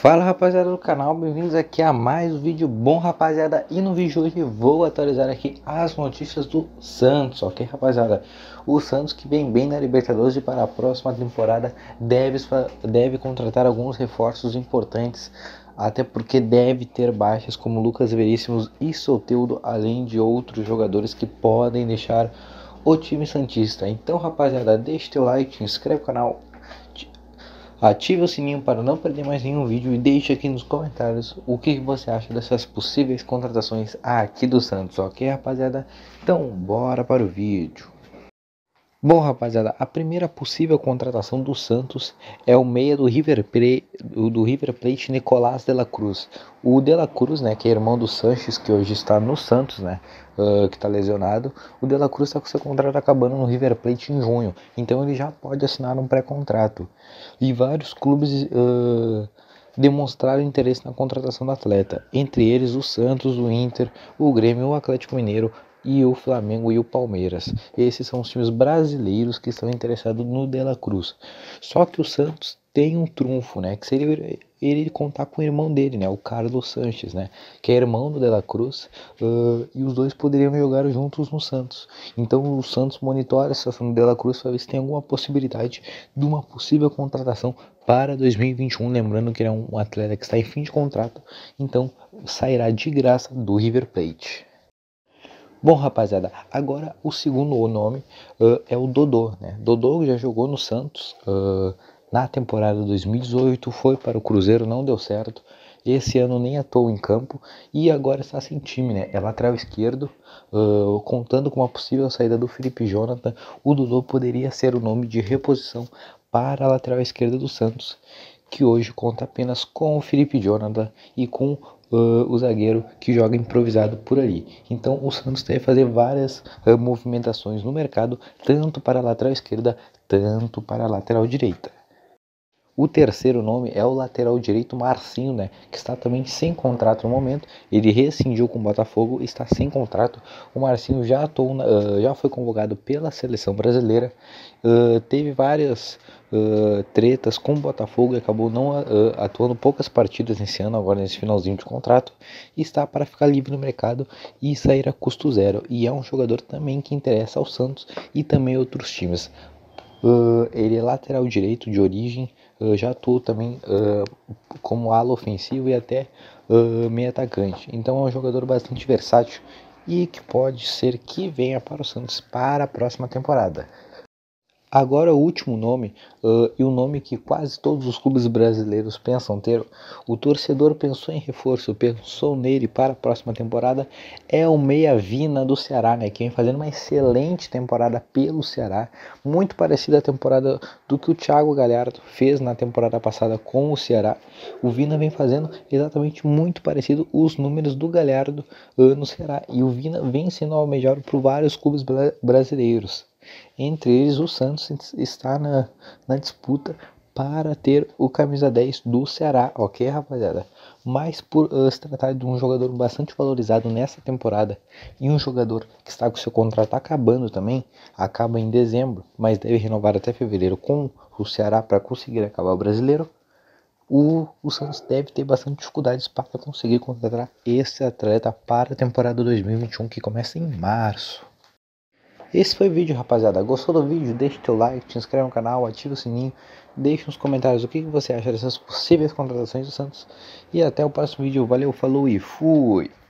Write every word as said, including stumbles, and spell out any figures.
Fala rapaziada do canal, bem-vindos aqui a mais um vídeo bom rapaziada. E no vídeo de hoje vou atualizar aqui as notícias do Santos, ok rapaziada? O Santos que vem bem na Libertadores e para a próxima temporada deve, deve contratar alguns reforços importantes, até porque deve ter baixas como Lucas Veríssimo e Soteldo, além de outros jogadores que podem deixar o time santista. Então rapaziada, deixa teu like, se inscreve no canal, ative o sininho para não perder mais nenhum vídeo e deixe aqui nos comentários o que você acha dessas possíveis contratações aqui do Santos, ok rapaziada? Então bora para o vídeo. Bom rapaziada, a primeira possível contratação do Santos é o meia do River Plate, do River Plate Nicolás de la Cruz. O de la Cruz, né, que é irmão do Sanches, que hoje está no Santos, né, uh, que está lesionado. O de la Cruz está com seu contrato acabando no River Plate em junho, então ele já pode assinar um pré-contrato. E vários clubes uh, demonstraram interesse na contratação do atleta, entre eles o Santos, o Inter, o Grêmio, o Atlético Mineiro, e o Flamengo e o Palmeiras. Esses são os times brasileiros que estão interessados no De La Cruz. Só que o Santos tem um trunfo, né? Que seria ele contar com o irmão dele, né? O Carlos Sanches, né? Que é irmão do De La Cruz. Uh, e os dois poderiam jogar juntos no Santos. Então o Santos monitora a situação do De La Cruz para ver se tem alguma possibilidade de uma possível contratação para dois mil e vinte e um. Lembrando que ele é um atleta que está em fim de contrato. Então sairá de graça do River Plate. Bom rapaziada, agora o segundo nome uh, é o Dodô, né? Dodô já jogou no Santos uh, na temporada dois mil e dezoito, foi para o Cruzeiro, não deu certo. Esse ano nem atuou em campo e agora está sem time, né? É lateral esquerdo, uh, contando com uma possível saída do Felipe Jonathan. O Dodô poderia ser o nome de reposição para a lateral esquerda do Santos, que hoje conta apenas com o Felipe Jonathan e com Uh, o zagueiro que joga improvisado por ali. Então o Santos deve fazer várias uh, movimentações no mercado, tanto para a lateral esquerda, tanto para a lateral direita. O terceiro nome é o lateral direito Marcinho, né, que está também sem contrato no momento. Ele rescindiu com o Botafogo, está sem contrato. O Marcinho já, atuou na, uh, já foi convocado pela seleção brasileira, uh, teve várias uh, tretas com o Botafogo e acabou não uh, atuando poucas partidas nesse ano, agora nesse finalzinho de contrato, e está para ficar livre no mercado e sair a custo zero. E é um jogador também que interessa ao Santos e também outros times. Uh, ele é lateral direito de origem, uh, já atuou também uh, como ala ofensivo e até uh, meio atacante. Então é um jogador bastante versátil e que pode ser que venha para o Santos para a próxima temporada. Agora o último nome, uh, e o nome que quase todos os clubes brasileiros pensam ter, o torcedor pensou em reforço, pensou nele para a próxima temporada, é o Meia Vina do Ceará, né, que vem fazendo uma excelente temporada pelo Ceará, muito parecida à temporada do que o Thiago Galhardo fez na temporada passada com o Ceará. O Vina vem fazendo exatamente muito parecido os números do Galhardo uh, no Ceará, e o Vina vem sendo almejado por vários clubes bra brasileiros. Entre eles o Santos está na, na disputa para ter o camisa dez do Ceará, ok rapaziada? Mas por uh, se tratar de um jogador bastante valorizado nessa temporada e um jogador que está com seu contrato acabando também, acaba em dezembro, mas deve renovar até fevereiro com o Ceará para conseguir acabar o brasileiro, o, o Santos deve ter bastante dificuldades para conseguir contratar esse atleta para a temporada dois mil e vinte e um que começa em março. Esse foi o vídeo rapaziada, gostou do vídeo? Deixe teu like, se inscreve no canal, ative o sininho, deixe nos comentários o que você acha dessas possíveis contratações do Santos. E até o próximo vídeo, valeu, falou e fui!